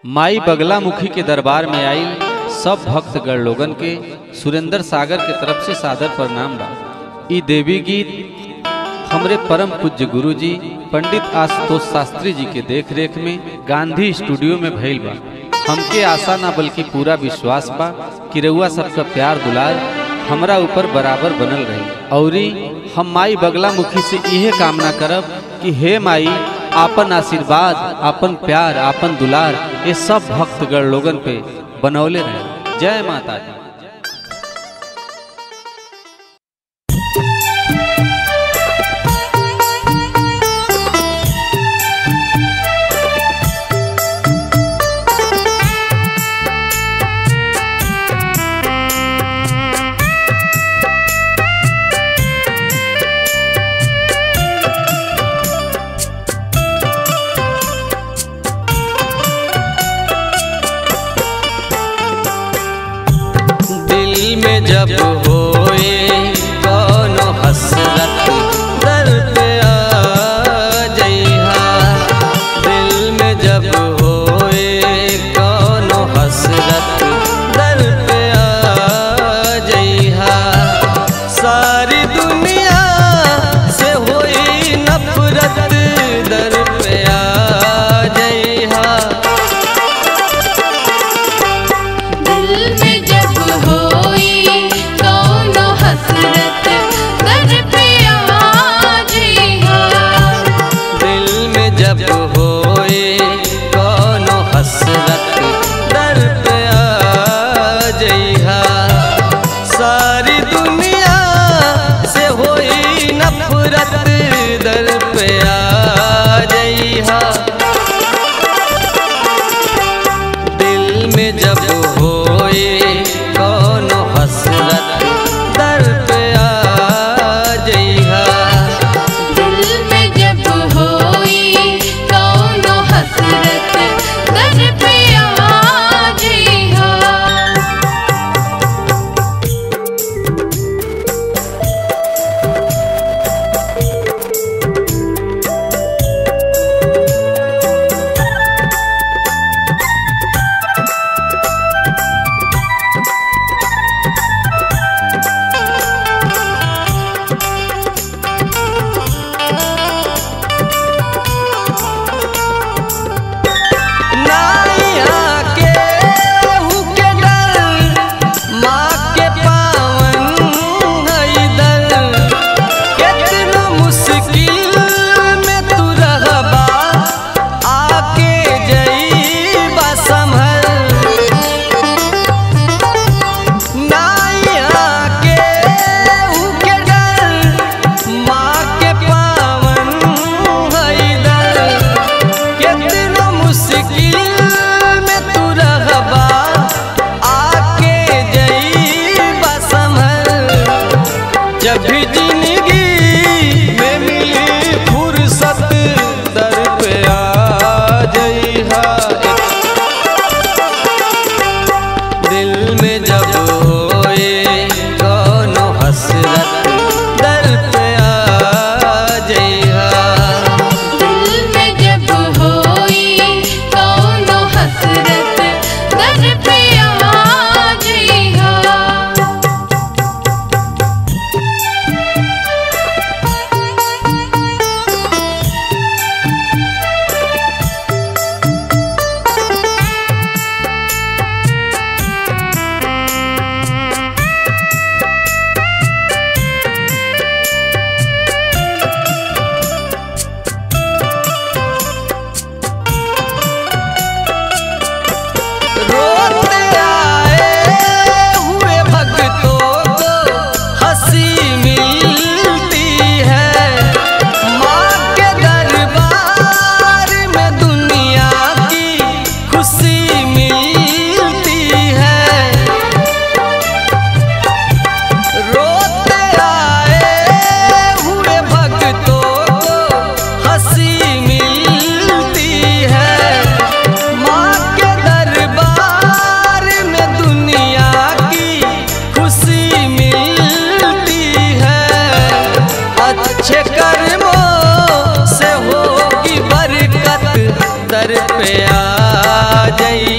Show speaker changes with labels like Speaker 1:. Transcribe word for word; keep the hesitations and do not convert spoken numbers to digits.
Speaker 1: माई बगलामुखी के दरबार में आई सब भक्तगण लोगन के सुरेंद्र सागर के तरफ से सादर प्रणाम बा। ई देवी गीत हमरे परम पूज्य गुरु जी पंडित आशुतोष शास्त्री जी के देख रेख में गांधी स्टूडियो में भइल बा। हमके आशा ना बल्कि पूरा विश्वास बा कि रउआ सबका प्यार दुलार हमरा ऊपर बराबर बनल रही। औरी हम माई बगलामुखी से यह कामना करब कि हे माई आपन आशीर्वाद, आपन प्यार, आपन दुलार ये सब भक्तगण लोगन पे बनौले रहे। जय माता दी।
Speaker 2: में जब होए कौनो हसरत दर पे आ जइहा, दिल में जब होए कौनो हसरत दर पे आ जइहा, सारी दुनिया से होई नफरत दर पे आ जइहा। जब होए कौनो हसरत दर पे आ जइहा, सारी दुनिया से होई नफरत दर पे आ जइहा। दिल में जब होए कौनो हसरत दर पे आ जइहा, जब भी जिंदगी में मिली फुर्सत दर पे आ जइहा। दिल में जब होए कौनो हसरत दर पे आ जइहा,
Speaker 3: दिल में जब होए कौनो हसरत दर पे आ जइहा।
Speaker 2: अच्छे कर्मों से होगी बरकत दर पे आ जइहा